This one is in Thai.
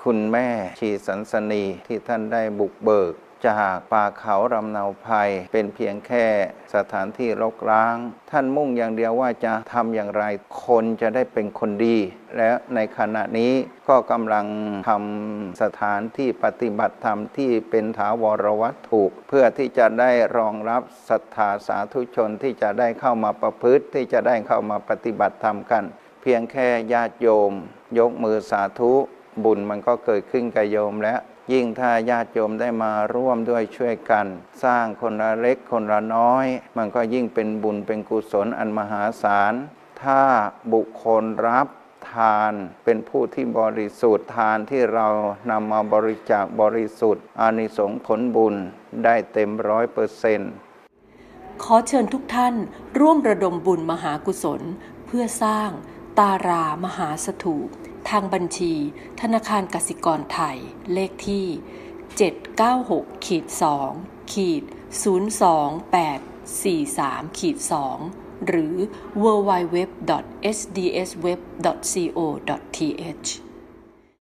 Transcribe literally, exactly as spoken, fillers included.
คุณแม่ชีสันสนีที่ท่านได้บุกเบิกจากป่าเขาลำเนาภัยเป็นเพียงแค่สถานที่รกร้างท่านมุ่งอย่างเดียวว่าจะทำอย่างไรคนจะได้เป็นคนดีและในขณะนี้ก็กำลังทำสถานที่ปฏิบัติธรรมที่เป็นถาวรวัตถุเพื่อที่จะได้รองรับศรัทธาสาธุชนที่จะได้เข้ามาประพฤติที่จะได้เข้ามาปฏิบัติธรรมกันเพียงแค่ญาติโยมยกมือสาธุบุญมันก็เกิดขึ้นกับโยมแล้วยิ่งถ้าญาติโยมได้มาร่วมด้วยช่วยกันสร้างคนละเล็กคนละน้อยมันก็ยิ่งเป็นบุญเป็นกุศลอันมหาศาลถ้าบุคคลรับทานเป็นผู้ที่บริสุทธิ์ทานที่เรานำมาบริจาคบริสุทธิ์อานิสงส์ผลบุญได้เต็มร้อยเปอร์เซ็นต์ขอเชิญทุกท่านร่วมระดมบุญมหากุศลเพื่อสร้างตารามหาสถูปทางบัญชีธนาคารกสิกรไทยเลขที่ เจ็ด เก้า หก สอง ศูนย์ สอง แปด สี่ สาม สอง หรือ ดับเบิลยู ดับเบิลยู ดับเบิลยู ดอท เอส ดี เอส เว็บ ดอท ซี โอ ดอท ที เอช